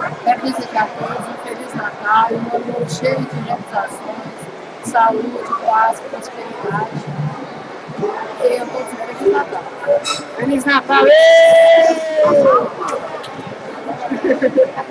Quero desejar a todos um Feliz Natal, um ano novo cheio de realizações, saúde, paz, prosperidade. Tenham todos um Feliz Natal. Feliz Natal!